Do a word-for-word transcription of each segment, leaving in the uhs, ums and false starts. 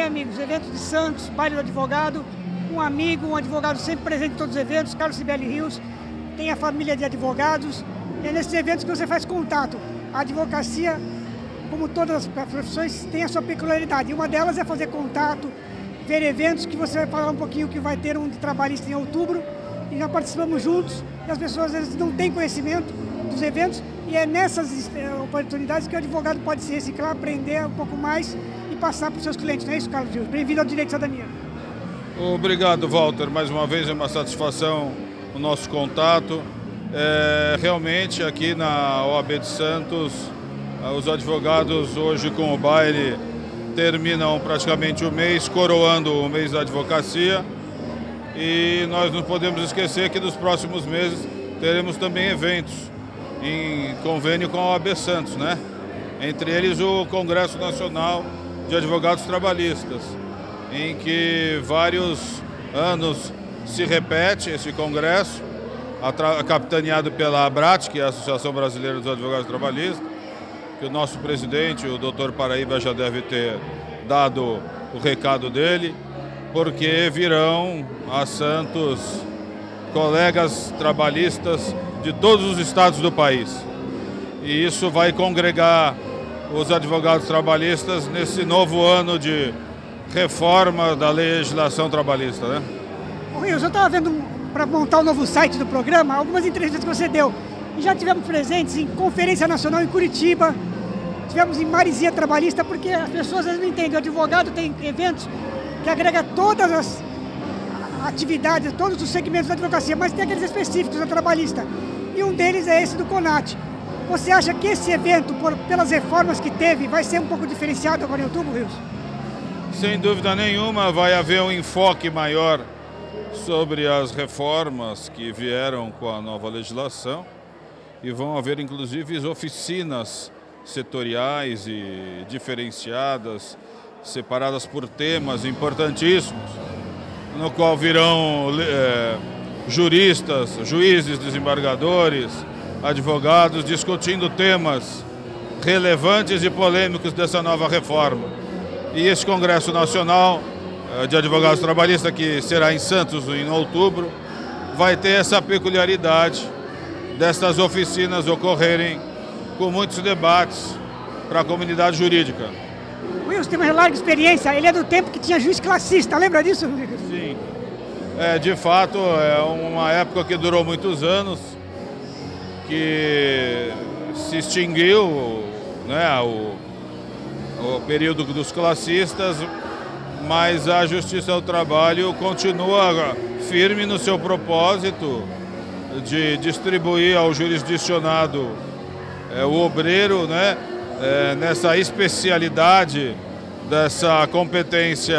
amigos, eventos de Santos, baile do advogado, um amigo, um advogado sempre presente em todos os eventos, Carlos Cibele Rios, tem a família de advogados, e é nesses eventos que você faz contato. A advocacia, como todas as profissões, tem a sua peculiaridade, e uma delas é fazer contato, ver eventos que você vai falar um pouquinho que vai ter um de trabalhista em outubro, e já participamos juntos, e as pessoas às vezes não têm conhecimento dos eventos, e é nessas oportunidades que o advogado pode se reciclar, aprender um pouco mais e passar para os seus clientes. Não é isso, Carlos Rios? Bem-vindo ao Direito de Cidadania. Obrigado, Walter. Mais uma vez é uma satisfação o nosso contato. É, realmente aqui na O A B de Santos, os advogados hoje com o baile terminam praticamente o mês, coroando o mês da advocacia. E nós não podemos esquecer que nos próximos meses teremos também eventos em convênio com a O A B Santos, né? Entre eles o Congresso Nacional de Advogados Trabalhistas, em que vários anos se repete esse congresso, capitaneado pela ABRAT, que é a Associação Brasileira dos Advogados Trabalhistas, que o nosso presidente, o doutor Paraíba, já deve ter dado o recado dele, porque virão a Santos colegas trabalhistas de todos os estados do país. E isso vai congregar os advogados trabalhistas nesse novo ano de reforma da legislação trabalhista, né? Ô Rios, eu estava vendo, para montar o novo site do programa, algumas entrevistas que você deu. E já tivemos presentes em Conferência Nacional em Curitiba, tivemos em Marizia Trabalhista, porque as pessoas às vezes não entendem. O advogado tem eventos que agrega todas as atividades, todos os segmentos da advocacia, mas tem aqueles específicos da trabalhista. E um deles é esse do CONAT. Você acha que esse evento, por, pelas reformas que teve, vai ser um pouco diferenciado agora em outubro, Rios? Sem dúvida nenhuma, vai haver um enfoque maior sobre as reformas que vieram com a nova legislação e vão haver, inclusive, oficinas setoriais e diferenciadas, separadas por temas importantíssimos, no qual virão é, juristas, juízes, desembargadores, advogados discutindo temas relevantes e polêmicos dessa nova reforma. E esse Congresso Nacional de Advogados Trabalhistas, que será em Santos em outubro, vai ter essa peculiaridade dessas oficinas ocorrerem com muitos debates para a comunidade jurídica. O Wilson tem uma larga experiência, ele é do tempo que tinha juiz classista, lembra disso? Sim, é, de fato é uma época que durou muitos anos, que se extinguiu, né, o, o período dos classistas, mas a Justiça do Trabalho continua firme no seu propósito de distribuir ao jurisdicionado é, o obreiro, né, é, nessa especialidade dessa competência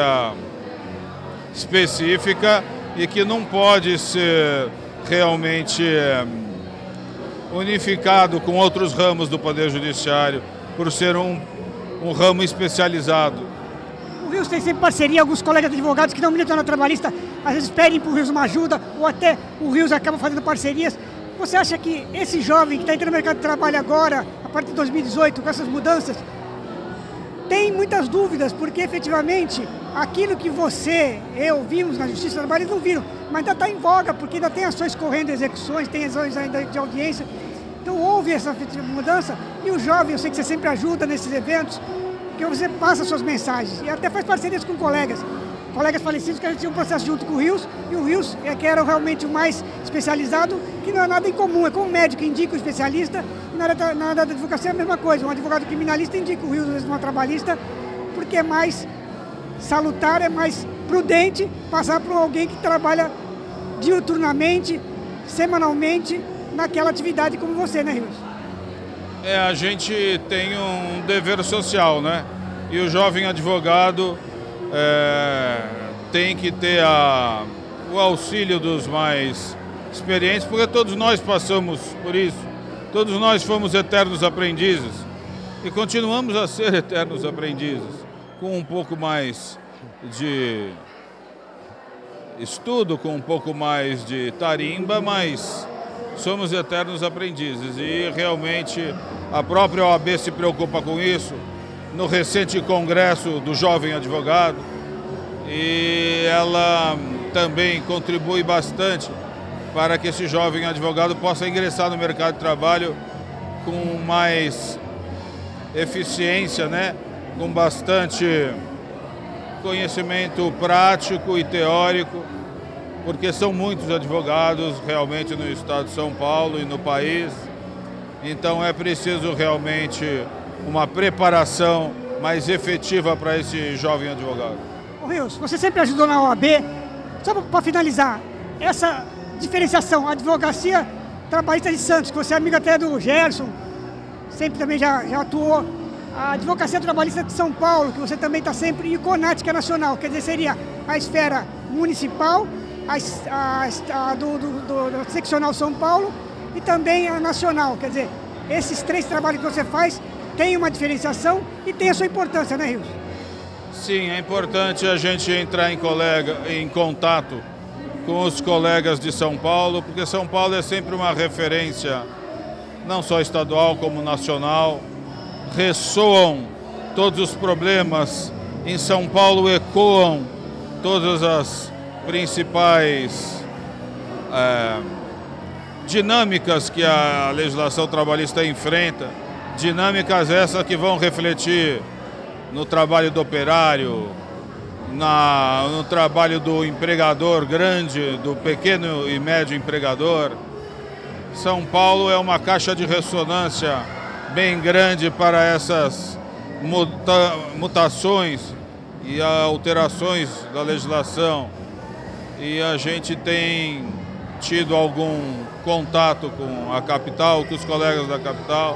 específica e que não pode ser realmente é, unificado com outros ramos do Poder Judiciário por ser um, um ramo especializado. O Rios tem sempre parceria, alguns colegas advogados que não militam na trabalhista, às vezes pedem para o Rios uma ajuda, ou até o Rios acaba fazendo parcerias. Você acha que esse jovem que está entrando no mercado de trabalho agora, a partir de dois mil e dezoito, com essas mudanças, tem muitas dúvidas, porque efetivamente aquilo que você, eu, vimos na Justiça do Trabalho, eles não viram, mas ainda está em voga, porque ainda tem ações correndo, execuções, tem ações ainda de audiência. Então houve essa mudança, e o jovem, eu sei que você sempre ajuda nesses eventos, que você passa suas mensagens, e até faz parcerias com colegas, colegas falecidos que a gente tinha um processo junto com o Rios, e o Rios é que era realmente o mais especializado, que não é nada em comum, é como o médico indica o especialista, e na área da, na área da advocacia é a mesma coisa, um advogado criminalista indica o Rios, às vezes, uma trabalhista, porque é mais salutar, é mais prudente passar por alguém que trabalha diuturnamente, semanalmente, naquela atividade como você, né, Rios? É, a gente tem um dever social, né? E o jovem advogado é, tem que ter a, o auxílio dos mais experientes, porque todos nós passamos por isso. Todos nós fomos eternos aprendizes e continuamos a ser eternos aprendizes, com um pouco mais de estudo, com um pouco mais de tarimba, mas somos eternos aprendizes e realmente a própria O A B se preocupa com isso. No recente congresso do jovem advogado, e ela também contribui bastante para que esse jovem advogado possa ingressar no mercado de trabalho com mais eficiência, né? Com bastante conhecimento prático e teórico, porque são muitos advogados realmente no estado de São Paulo e no país, então é preciso realmente uma preparação mais efetiva para esse jovem advogado. Ô Rios, você sempre ajudou na O A B, só para finalizar, essa diferenciação, a advocacia trabalhista de Santos, que você é amigo até do Gerson, sempre também já, já atuou, a advocacia trabalhista de São Paulo, que você também está sempre, e o CONAT, que é nacional, quer dizer, seria a esfera municipal, a, a, a do, do, do, do seccional São Paulo e também a nacional, quer dizer, esses três trabalhos que você faz têm uma diferenciação e tem a sua importância, né, Rios? Sim, é importante a gente entrar em, colega, em contato com os colegas de São Paulo, porque São Paulo é sempre uma referência, não só estadual como nacional. Ressoam todos os problemas, em São Paulo ecoam todas as principais é, dinâmicas que a legislação trabalhista enfrenta, dinâmicas essas que vão refletir no trabalho do operário, na, no trabalho do empregador grande, do pequeno e médio empregador. São Paulo é uma caixa de ressonância bem grande para essas muta, mutações e alterações da legislação. E a gente tem tido algum contato com a capital, com os colegas da capital,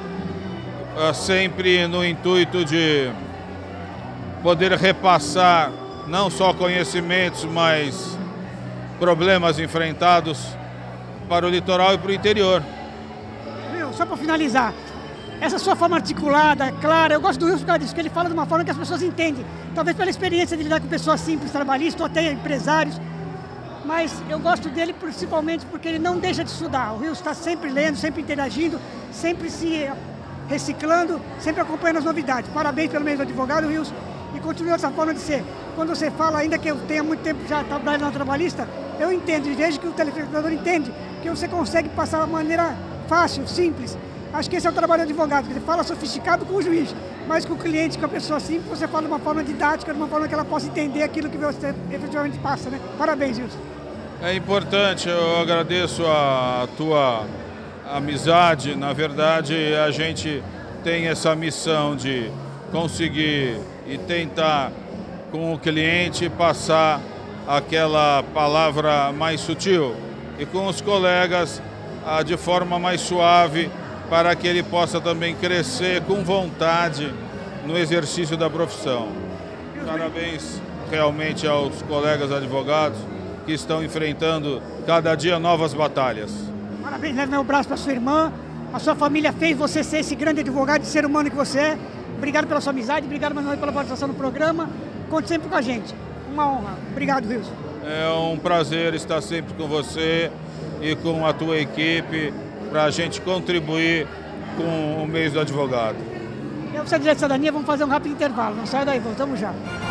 sempre no intuito de poder repassar não só conhecimentos, mas problemas enfrentados para o litoral e para o interior. Viu, só para finalizar, essa sua forma articulada, clara, eu gosto do Wilson por causa disso, que ele fala de uma forma que as pessoas entendem, talvez pela experiência de lidar com pessoas simples, trabalhistas ou até empresários, mas eu gosto dele principalmente porque ele não deixa de estudar. O Wilson está sempre lendo, sempre interagindo, sempre se reciclando, sempre acompanhando as novidades. Parabéns pelo meio do advogado, Wilson, e continua essa forma de ser. Quando você fala, ainda que eu tenha muito tempo já trabalhando na trabalhista, eu entendo e vejo que o telespectador entende que você consegue passar de maneira fácil, simples. Acho que esse é o trabalho do advogado, que ele fala sofisticado com o juiz, mas com o cliente, com a pessoa simples, você fala de uma forma didática, de uma forma que ela possa entender aquilo que você efetivamente passa, né? Parabéns, Wilson. É importante, eu agradeço a tua amizade. Na verdade, a gente tem essa missão de conseguir e tentar com o cliente passar aquela palavra mais sutil e com os colegas de forma mais suave, para que ele possa também crescer com vontade no exercício da profissão. Parabéns realmente aos colegas advogados que estão enfrentando cada dia novas batalhas. Parabéns, leve meu braço para sua irmã, a sua família fez você ser esse grande advogado e ser humano que você é. Obrigado pela sua amizade, obrigado mais uma vez pela participação no programa, conte sempre com a gente. Uma honra. Obrigado, Wilson. É um prazer estar sempre com você e com a tua equipe, para a gente contribuir com o meio do advogado. Eu sou a Direção da Cidadania, vamos fazer um rápido intervalo. Não sai daí, voltamos já.